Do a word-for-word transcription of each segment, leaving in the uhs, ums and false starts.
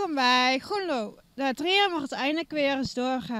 welkom bij Groenlo. De trio mag het eindelijk weer eens doorgaan.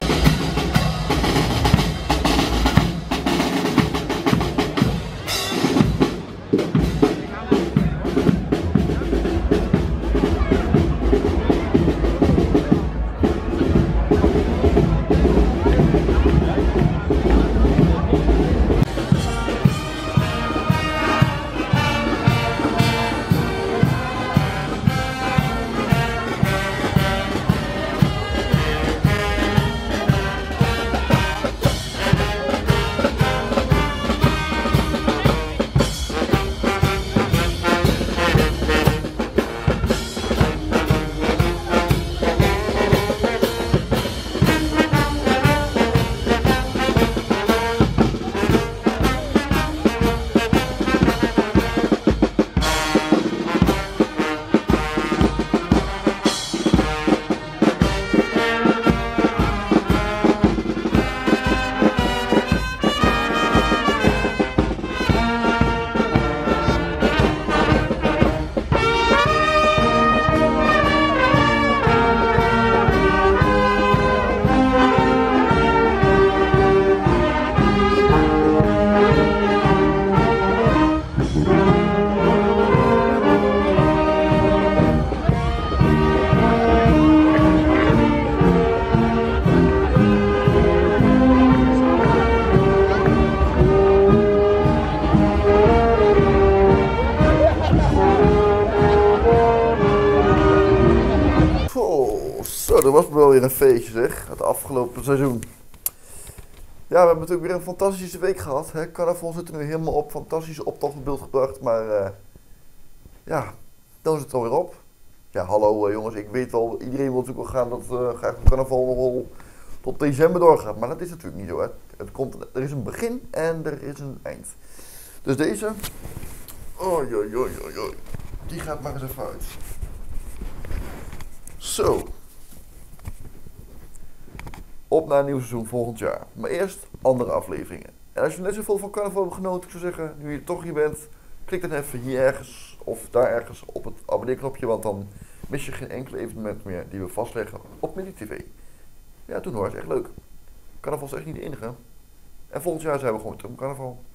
Zo, dat was wel weer een feestje zeg, het afgelopen seizoen. Ja, we hebben natuurlijk weer een fantastische week gehad. Hè? Carnaval zit er nu helemaal op, fantastische optocht in beeld gebracht, maar uh, ja, dan is het alweer op. Ja, hallo uh, jongens, ik weet wel, iedereen wil natuurlijk wel gaan dat uh, graag het carnaval nog wel tot december doorgaat, maar dat is natuurlijk niet zo. Hè? Het komt, er is een begin en er is een eind. Dus deze, oi, oi, oi, oi, oi. Die gaat maar eens even uit. Zo. Op naar een nieuw seizoen volgend jaar. Maar eerst andere afleveringen. En als je net zoveel van carnaval hebt genoten, ik zou zeggen, nu je toch hier bent, klik dan even hier ergens of daar ergens op het abonneerknopje, want dan mis je geen enkele evenement meer die we vastleggen op Mini T V. Ja, toen hoor, het is echt leuk. Carnaval is echt niet de enige. En volgend jaar zijn we gewoon terug op carnaval.